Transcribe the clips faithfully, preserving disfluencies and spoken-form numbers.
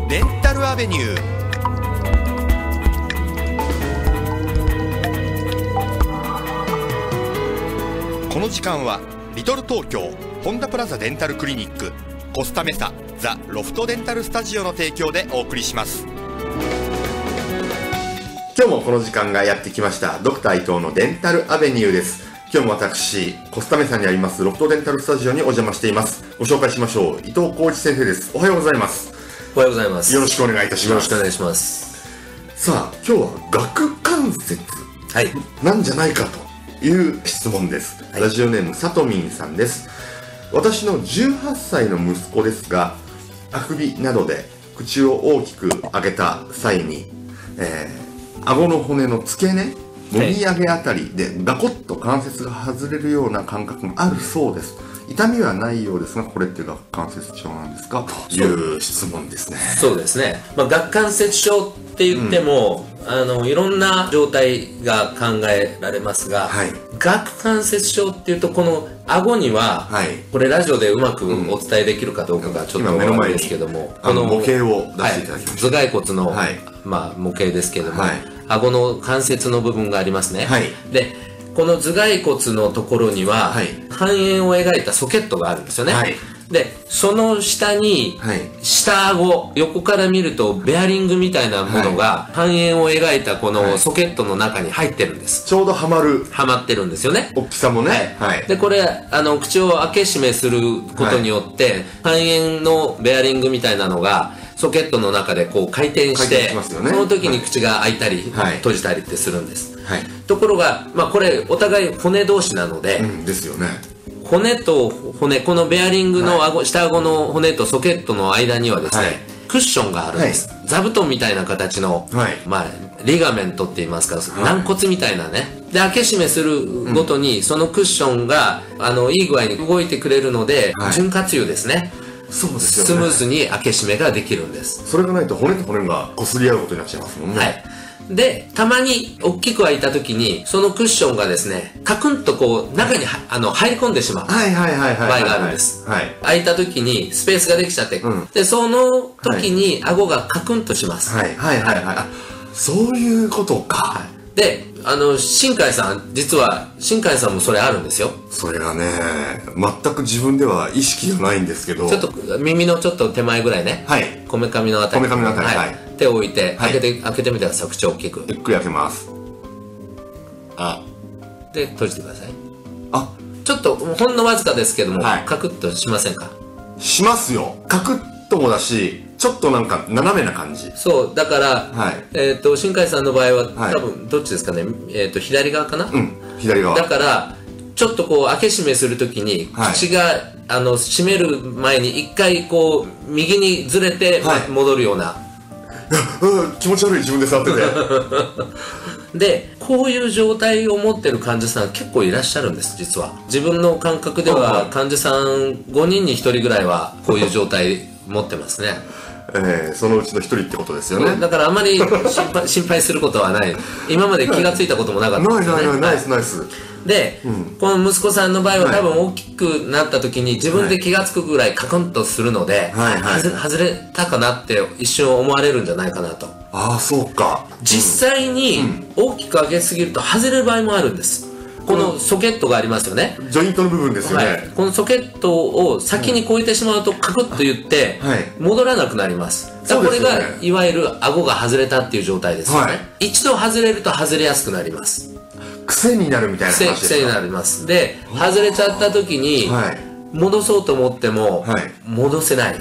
デンタルアベニュー。この時間はリトル東京ホンダプラザデンタルクリニック、コスタメサザ・ロフトデンタルスタジオの提供でお送りします。 今日もこの時間がやってきました。ドクター伊藤のデンタルアベニューです。今日も私コスタメサにありますロフトデンタルスタジオにお邪魔しています。ご紹介しましょう。伊藤浩一先生です。おはようございます。 おはようございます。 よろしくお願いいたします。 よろしくお願いします。 さあ今日は顎関節なんじゃないかという質問です、はい、ラジオネームさとみんさんです。私のじゅうはっさいの息子ですが、あくびなどで口を大きく開けた際に、えー、顎の骨の付け根、もみあげあたりでガコッと関節が外れるような感覚があるそうです。痛みはないようですが、これって顎関節症なんですかという質問ですね。 そうですね、まあ、顎関節症って言っても、うん、あのいろんな状態が考えられますが、はい、顎関節症っていうとこの顎には、はい、これラジオでうまくお伝えできるかどうかがちょっと目の前ですけども、 この模型を出していただきました、 はい、頭蓋骨の、はい、まあ、模型ですけども、はい、顎の関節の部分がありますね、はい、でこの頭蓋骨のところには、はい、半円を描いたソケットがあるんですよね、はい、でその下に、はい、下顎、横から見るとベアリングみたいなものが、はい、半円を描いたこのソケットの中に入ってるんです。 ちょうどはまるはまってるんですよね、 大きさもね、 はいはい、でこれあの口を開け閉めすることによって、はい、半円のベアリングみたいなのがソケットの中でこう回転して、ね、その時に口が開いたり、はい、閉じたりってするんです、はい、ところが、まあ、これお互い骨同士なので、 うん、ですよね。 骨と骨、このベアリングの顎、はい、下顎の骨とソケットの間にはですね、はい、クッションがあるんです、はい、座布団みたいな形の、はい、まあ、リガメントって言いますか、軟骨みたいなね、で開け閉めするごとに、うん、そのクッションがあのいい具合に動いてくれるので、はい、潤滑油ですね、 そうですよね、 スムーズに開け閉めができるんです。 それがないと骨と骨が擦り合うことになっちゃいますもんね。 はい、でたまに大きく開いた時にそのクッションがですねカクンとこう中にあの入り込んでしまう場合があるんです。開いた時にスペースができちゃって、うん、でその時に顎がカクンとします。 はいはいはいはい、あ、そういうことか、はい、 であの新海さん、実は新海さんもそれあるんですよ。 それがね全く自分では意識がないんですけど、 ちょっと耳のちょっと手前ぐらいね、はい、こめかみのあたり、 こめかみのあたり、はい、 手を置いて開けて、はい、開けてみたらさ、口を大きくゆっくり開けます。あで閉じてください。 あ、 ちょっとほんのわずかですけども、はい、カクッとしませんか？ しますよ。カクッともだし、ちょっとなんか斜めな感じ。 そうだから、はい、えっ、ー、と新海さんの場合は、はい、多分どっちですかね、えっ、ー、と左側かな、 うん、左側。 だからちょっとこう開け閉めするときに、はい、口があの閉める前に一回こう右にずれて、はい、戻るような、 うん、気持ち悪い、自分で触っててでこういう状態を持ってる患者さん結構いらっしゃるんです。実は自分の感覚では患者さんごにんにひとりぐらいはこういう状態持ってますねえー、そのうちの一人ってことですよね。 だからあんまり心配、心配することはない。今まで気がついたこともなかったですよね。 ないないない、ナイスナイス。 で、うん、この息子さんの場合は多分大きくなった時に自分で気がつくぐらいカクンとするので、はいはい、外れたかなって一瞬思われるんじゃないかなと。 ああ、そうか。 実際に大きく上げすぎると外れる場合もあるんです。このソケットがありますよね、 ジョイントの部分ですよね、はい、 このソケットを先に越えてしまうとカクッと言って戻らなくなります、はい、これがいわゆる顎が外れたっていう状態ですよね、はい、一度外れると外れやすくなります。 癖になるみたいな話ですか？ 癖になります。で外れちゃった時に戻そうと思っても戻せない、はい、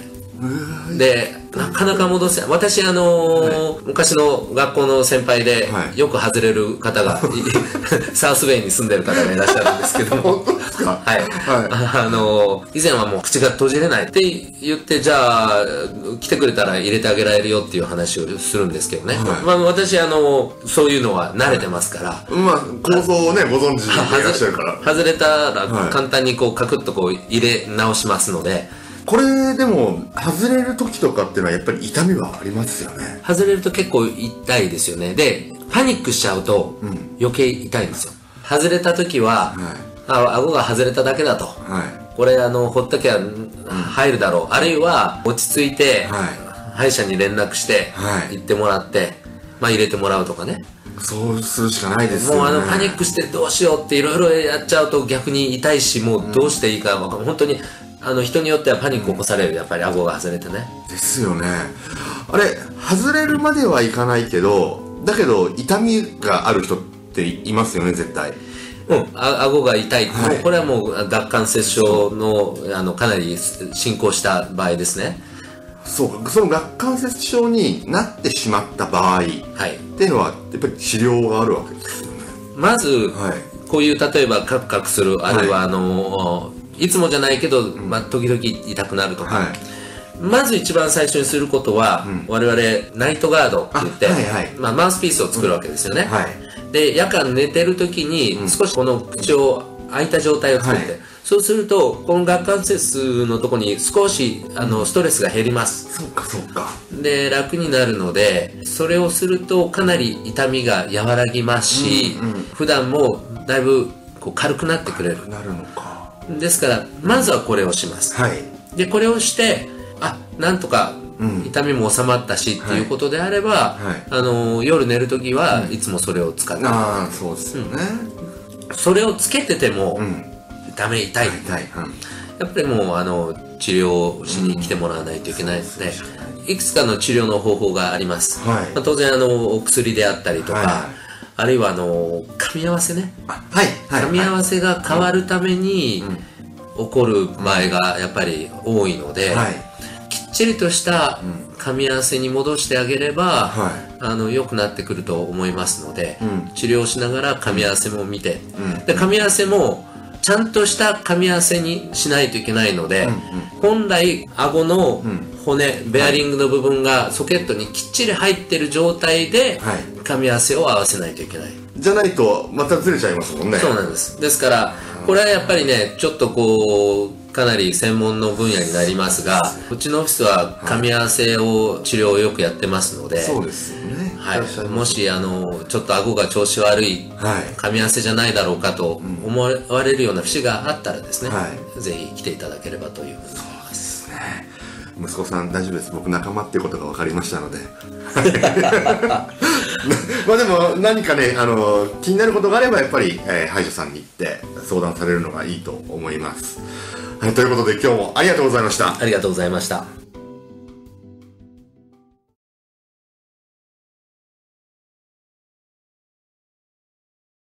でなかなか戻せない。私あのーはい、昔の学校の先輩で、はい、よく外れる方がサウスウェイに住んでる方がいらっしゃるんですけども本当ですか？ はい、はい、あのー、以前はもう口が閉じれないって言って、じゃあ来てくれたら入れてあげられるよっていう話をするんですけどね、はい、まあ、私あのー、そういうのは慣れてますから、はい、 まあ構造をねご存知でいらっしゃるから外れたら簡単にこうカクッとこう入れ直しますので。 これでも外れる時とかっていうのはやっぱり痛みはありますよね。 外れると結構痛いですよね。でパニックしちゃうと余計痛いんですよ、うん、外れた時は、はい、あ顎が外れただけだと、はい、これあのほっときゃ入るだろう、うん、あるいは落ち着いて、はい、 歯医者に連絡して行ってもらって、はい、まあ入れてもらうとかね。 そうするしかないですよね。 もうあのパニックしてどうしようっていろいろやっちゃうと逆に痛いし、もうどうしていいか分かんない、本当にあの人によってはパニック起こされる、やっぱり顎が外れてね。 ですよね。あれ外れるまではいかないけど、だけど痛みがある人っていますよね、絶対。 うん、あ顎が痛い、はい、これはもう顎関節症のあのかなり進行した場合ですね。 そうか、その顎関節症になってしまった場合、はい、っていうのはやっぱり治療があるわけですよね。 まず、はい、こういう例えばカクカクする、あるいはあの、はい、いつもじゃないけど、まあ、時々痛くなるとか、はい、まず一番最初にすることは、うん、我々ナイトガードって言って、はいはい、まあ、マウスピースを作るわけですよね、うん、はい、で夜間寝てる時に少しこの口を開いた状態を作って、はい、そうするとこの顎関節のところに少しあのストレスが減ります。 そうかそうか。 で楽になるので、それをするとかなり痛みが和らぎますし、うんうん、普段もだいぶこう軽くなってくれる。 なるのか。 ですからまずはこれをします、はい、でこれをしてあなんとか痛みも収まったしっていうことであれば、はいはい、あの夜寝る時はいつもそれを使って、うん、 ああそうですよね、 うん、それをつけてても、うん、ダメ痛い、痛い、うん、やっぱりもうあの治療しに来てもらわないといけないので、うん、いくつかの治療の方法があります、はい、まあ、当然あのお薬であったりとか、はい、あるいはあの噛み合わせね、はいはい、噛み合わせが変わるために起こる場合がやっぱり多いので、はい、きっちりとした噛み合わせに戻してあげれば、はい、あの良くなってくると思いますので、うん、治療しながら噛み合わせも見て、うん、で噛み合わせもちゃんとした噛み合わせにしないといけないので、うんうん、本来顎の骨、うん、ベアリングの部分がソケットにきっちり入ってる状態で噛み合わせを合わせないといけない。 じゃないとまたずれちゃいますもんね。 そうなんです。ですからこれはやっぱりね、ちょっとこうかなり専門の分野になりますが、うちのオフィスは噛み合わせを治療をよくやってますので、 そうですよね、 はい、もしあのちょっと顎が調子悪い、はい、噛み合わせじゃないだろうかと思われるような節があったらですね、はい、ぜひ来ていただければというふうに思います。 そうですね。息子さん大丈夫です。僕仲間っていうことが分かりましたのでまあでも何かね、あの気になることがあればやっぱり、えー、歯医者さんに行って相談されるのがいいと思います。はい、ということで今日もありがとうございました。 ありがとうございました。